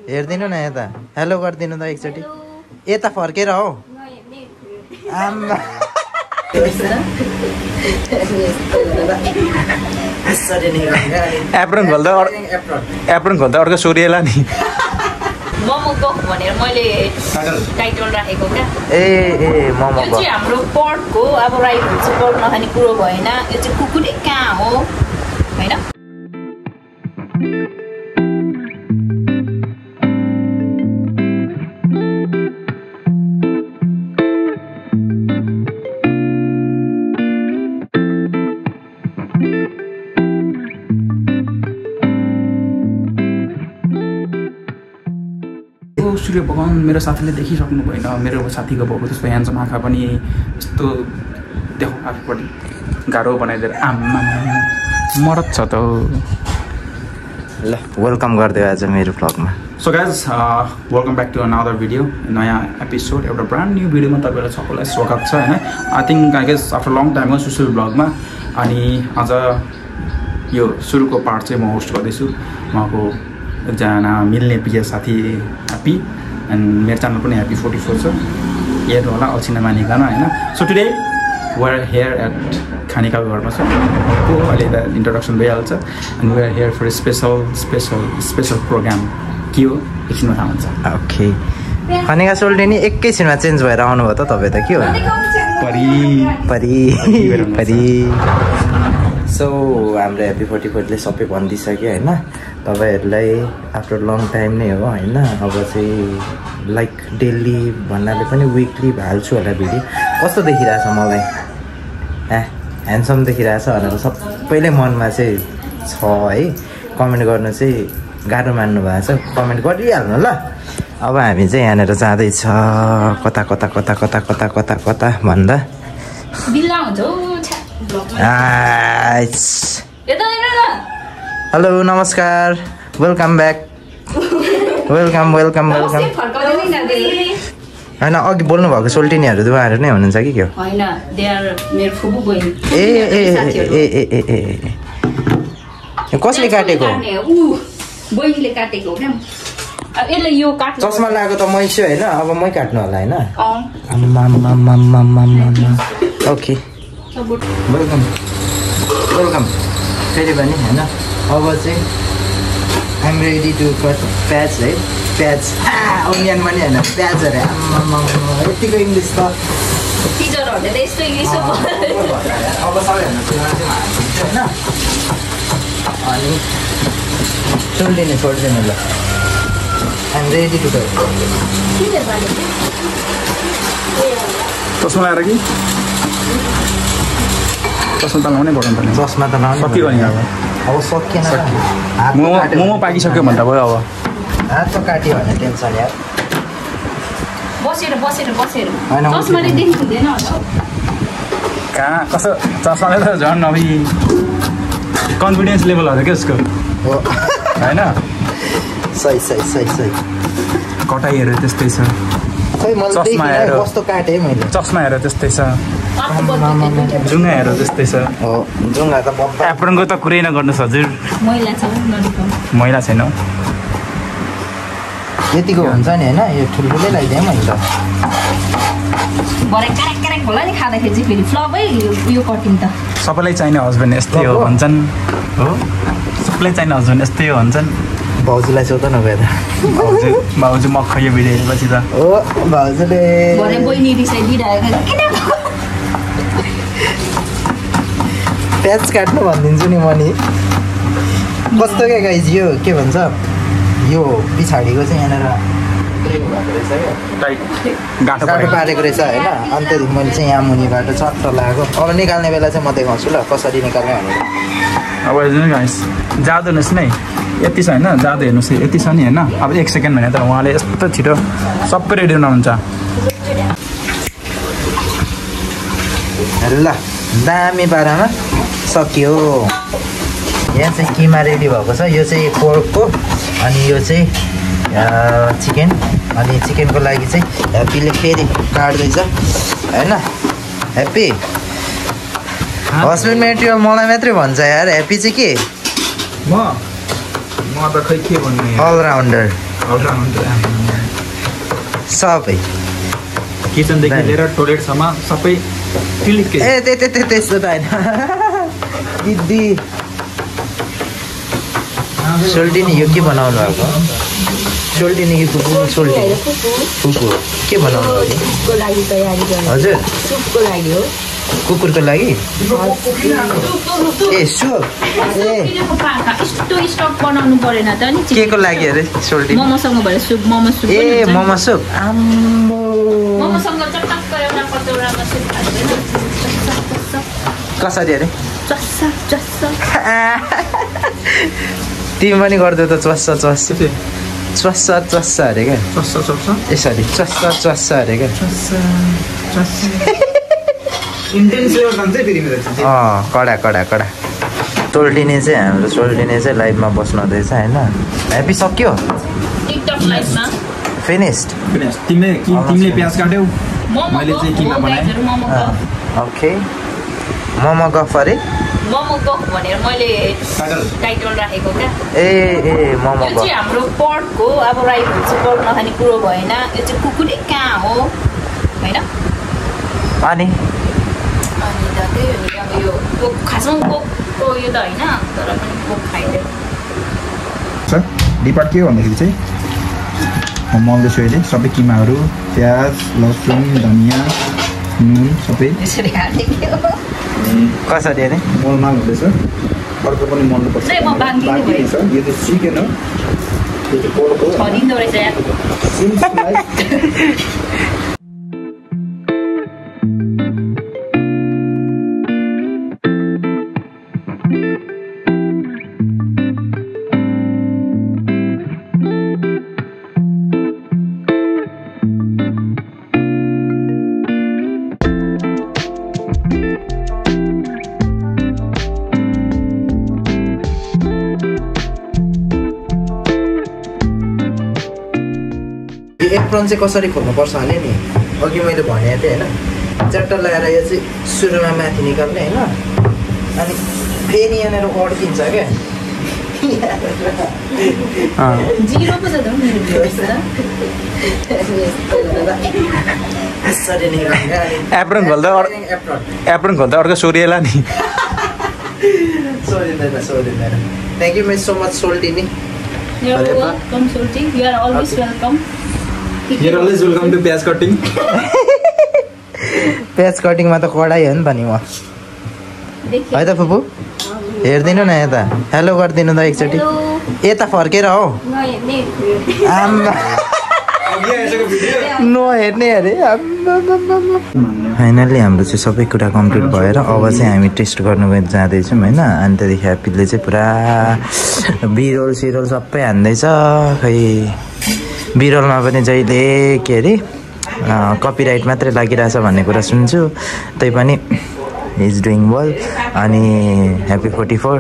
हेर्दिनु न यता हेलो गर्दिनु त एकचोटि यता फर्केर हो आम्मा एप्रोन खोल्दा अर्को सोरिएला नि मोमो बक भनेर मैले टाइटल राखेको क्या ए मोमो बक चाहिँ हाम्रो पर्कको अब राई हुन्छ पर्क नखाने कुरो भएन यो चाहिँ कुकुरै कहाँ हो हैन सूर्य भगवान मेरो साथीले देखिसक्नु भएन मेरो साथीको भएको त्यस्तो ह्यान्डसम आँखा पनि यस्तो देखो आफूपट्टि गाह्रो बनाइदिएर आम्मा मरद छ त ल वेलकम गरिदियो आज मेरो भ्लगमा so guys welcome back to another video नयाँ एपिसोड एउटा ब्रान्ड न्यू भिडियोमा तपाईँलाई सबैलाई स्वागत छ होइन I think I guess after long time हो सोसियल ब्लगमा अनि आज यो सुरुको पार्ट चाहिँ म होस्ट गर्दैछु उहाँको एकजना मिल्ने प्रिय साथी ह्याप्पी एन्ड मेरो च्यानल पनि ह्याप्पी 44 छ हेर्नु होला अल्छी नमानिकन होइन so today we're here at खानेकाको घरमा छ को अहिले त इन्ट्रोडक्सन भइहाल्छ and we're here for special program के हो एकछिनमा थाहा हुन्छ ओके खानेका सोल्टिनी एकैछिनमा चेन्ज भएर आउनुभयो त तपाईँ त के हो परी सो हाम्रो ह्याप्पी 44ले सबै भनिदिइसक्यो होइन तपाईँहरूलाई आफ्टर लङ टाइम नै हो होइन अब चाहिँ लाइक डेली भन्नाले पनि विकली हाल्छु होला भिडियो कस्तो देखिरहेछ मलाई ह्यान्डसम देखिरहेछ भनेर सबैले मनमा चाहिँ छ है कमेन्ट गर्नु चाहिँ गाह्रो मान्नु भएको छ कमेन्ट गरिहाल्नु ल अब हामी चाहिँ यहाँनिर जाँदैछ कता कता कता कता कता कता कता भन्दा हेलो नमस्कार वेलकम ब्याक वेलकम होइन अघि बोल्नु भएको सोल्टिनीहरू दुवाहरू नै हुनुहुन्छ कि के हो ए कसले काटेको चस्मा लगाएको त मै छु होइन अब मै काट्नु होला होइन ओके वेलकम फेरि पनि होइन अब चाहिँ आइम रेडी टु कट प्याज है प्याज अनियन पनि होइन प्याजहरू यतिको इङ्ग्लिस त अब सबैभन्दा सुरुमा चाहिँ हाल्छु होइन अनि सोल्टिनी छोड्दिनु ल आइम रेडी टु कट चस्मा लगाएर कि चस्मा त लाउनै पर्यो नि चस्मा त लाउनु सक्यो नि अब सकिएन मोमो पाकिसक्यो भन्दा भयो अब हात त काट्यो भने टेन्सन यार बसेर कहाँ कस्तो चस्माले त झन् अब कन्फिडेन्स लेभलहरू क्या उसको होइन सही कटाइहरू त्यस्तै छ चस्मा हेरेर त्यस्तै छ जुङ्गाहरू त्यस्तै छ जुङ्गा त एप्रोनको त कुरै नगर्नुहोस् हजुर मैला छैन यतिको हुन्छ नि होइन यो ठुल्ठुलै लगाइदिएँ मैले त सबैलाई चाहिने हस्बेन्ड यस्तै हो भन्छन् हो सबैलाई चाहिने हस्बेन्ड यस्तै हो भन्छन् भाउजूलाई सोध न गएर भाउजू मख यो भिडियो हेरेपछि त हो भाउजूले प्याज काट्नु भनिदिन्छु नि म नि कस्तो क्या गाइज यो के भन्छ यो पछाडिको चाहिँ यहाँनिर गाँठो पारेको रहेछ होइन अनि त्यहाँदेखि मैले चाहिँ यहाँ मुनिबाट चट्ट लगाएको अब निकाल्ने बेला चाहिँ म देखाउँछु ल कसरी निकाल्ने भनेर अब हेर्नु गाइस जाँदो हेर्नुहोस् नै यति छ होइन जाँदो हेर्नुहोस् यति छ नि होइन अब 1 सेकेन्ड भने त उहाँले यस्तो छिटो सबै रेडी हुनुहुन्छ ल दामी पारामा सक्यो यहाँ चाहिँ किमा रेडी भएको छ यो चाहिँ पोर्कको अनि यो चाहिँ चिकन अनि चिकनको लागि चाहिँ ह्याप्पीले फेरि काट्दैछ होइन ह्याप्पी हस्बेन्ड मेटेरियल मलाई मात्रै भन्छ यार ह्याप्पी चाहिँ के म त खै के भन्नु अलराउन्डर सबै किचनदेखि लिएर टोयलेटसम्म सबै क्लिक त्यस्तो त होइन दिदी सोल्टिनी यो के बनाउनु भएको सोल्टिनी कि कुकुर सोल्टिनी कुकुर के बनाउनु भएको हजुर कुकुरको लागि ए सुप के को लागि अरे सोल्टिनी ए मोमो सुप कसरी अरे तिमी पनि गरिदेऊ त च्वास्स अरे क्या यसरी च्वास्स अरे क्या कडा सोल्टिनी चाहिँ हाम्रो सोल्टिनी चाहिँ लाइभमा बस्नुहुँदैछ होइन ह्याप्पी सक्यो फिनिस्ड तिमीले प्याज काट्यौ मैले चाहिँ किमा बनाएँ ओके मोमो गफ अरे मोमो गफ भनेर मैले टाइटल राखेको क्या ए मोमो गफ हाम्रो पर्कको अब राई भन्छ पर्क नखाने कुरो भएन यो चाहिँ कुकुरले कहाँ हो होइन अनि त त्यही हो नि अब यो खासमा कोकको यो त होइन तर पनि कोक खाइदियो डिपार्ट के हो भन्दाखेरि चाहिँ मल्दैछु अहिले सबै किमाहरू प्याज लसुन धनियाँ नुन सबै यसरी हाल्ने के हो कसरी अरे मलमा हुँदैछ अर्को पनि मल्नुपर्छ यो चाहिँ चिकन हो यो चाहिँ पोर्क हो छरिँदो रहेछ यार एप्रोन चाहिँ कसरी खोल्नुपर्छ भने नि अघि मैले भनेको थिएँ होइन च्याट्टर लगाएर यो चाहिँ सुरुमा माथि निकाल्ने होइन अनि फेरि यहाँनिर अड्किन्छ क्या यसरी निकाल्ने एप्रोन खोल्दा अर्को सोरिएला नि सोधिँदैन thank you so much Soltini You're welcome, Solti. You are always welcome. You're always welcome to प्याज कटिङ प्याज कटिङमा त कडाइ हो नि त नि म है त फुपू हेरिदिनु न यता हेलो गरिदिनु त एकचोटि यता फर्केर हो नहेर्ने अरे फाइनल्ली हाम्रो चाहिँ सबै कुरा कम्प्लिट भएर अब चाहिँ हामी टेस्ट गर्नु जाँदैछौँ होइन अनि त्यहाँदेखि ह्याप्पीले चाहिँ पुरा बिरोल सिरोल सबै हान्दैछ खै बिरोलमा पनि जहिले के अरे कपिराइट मात्रै लागिरहेछ भन्ने कुरा सुन्छु तै पनि इज डुइङ वेल अनि ह्याप्पी 44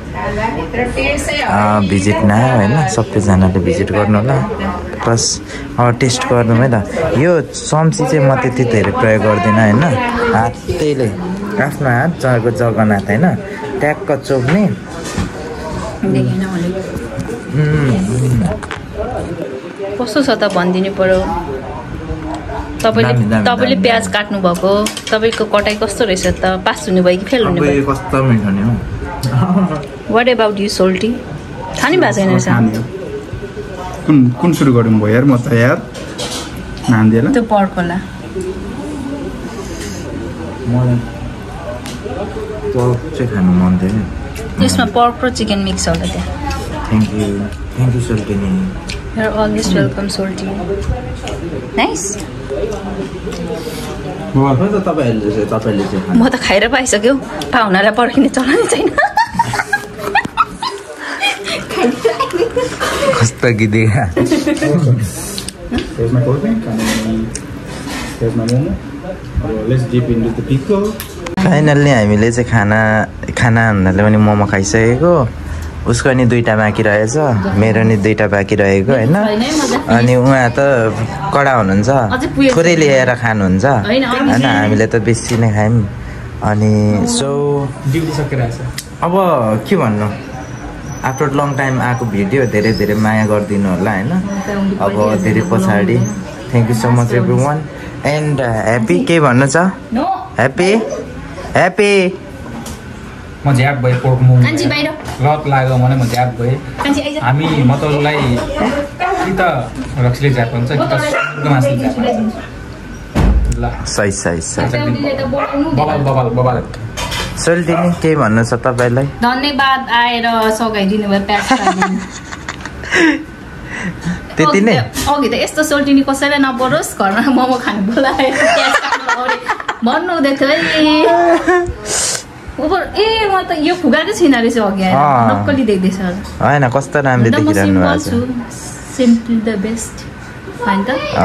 भिजिट नआयो होइन सबैजनाले भिजिट गर्नु होला प्लस टेस्ट गर्नु है त यो चम्ची चाहिँ म त्यति धेरै प्रयोग गर्दिनँ होइन हातैले आफ्नो हात जगन्नाथ होइन ट्याक्क चोप्ने कस्तो छ त भनिदिनु पर्यो तपाईँले प्याज काट्नु भएको तपाईँको कटाइ कस्तो रहेछ त पास हुनुभयो कि फेल हुनुभयो कस्तो मिठो नि हो वाट एबाउट यु सोल्टी खाने भएको छैन रहेछ कुन सुरु गरौँ भयो यार म त यार नान्दिएला त्यो पर्क होला मलाई पर्क चाहिँ खानु मन थियो त्यसमा पर्क र चिकन मिक्स होला त्यहाँ thank you Soltini you are always welcome Solti nice तपाईँले चाहिँ म त खाएर पाइसक्यो पाहुनालाई पर्खिने चलाउने छैन कस्तो गिदेगा फाइनल्ली हामीले चाहिँ खाना भन्नाले पनि मोमो खाइसकेको उसको नि 2टा बाँकी रहेछ मेरो नि 2टा बाँकी रहेको होइन अनि उहाँ त कडा हुनुहुन्छ थोरै लिएर खानुहुन्छ होइन हामीले त बेसी नै खायौँ अनि सो अब के भन्नु आफ्टर लङ टाइम आएको भिडियो धेरै धेरै माया गरिदिनु होला होइन अब धेरै पछाडि thank you so much everyone and happy के भन्नु छ ह्याप्पी ह्याप्पी म झ्याप भए पोर्क मोमो लत लाग्यो भने म झ्याप भएँ हामी म त उसलाई कि त रक्सीले झ्याप हुन्छ कि त सुँगुरको मासुले झ्याप हुन्छ ल सही सही सही बबाल बबाल बबाल सोल्टिनी के भन्नु छ तपाईँलाई धन्यवाद आएर सघाइदिनु भयो प्याज त्यति नै अघि त यस्तो सोल्टिनी कसैलाई नपरोस् घरमा मोमो खानु बोलाएर प्याज काट्नु भन्नु हुँदै थियो ए म त यो फुगाकै छैन रहेछ अघि नक्कली देख्दैछ होइन कस्तो राम्रो देखिरहनु भएको छ सिम्पल द बेस्ट होइन त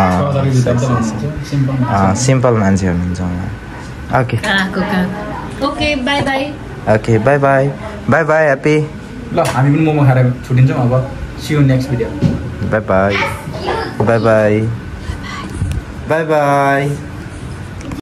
सिम्पल मान्छे हुनुहुन्छ okay okay bye bye okay bye bye bye bye happy ल हामी पनि मोमो खाएर छुटिन्छौँ अब see you next video bye bye bye bye bye by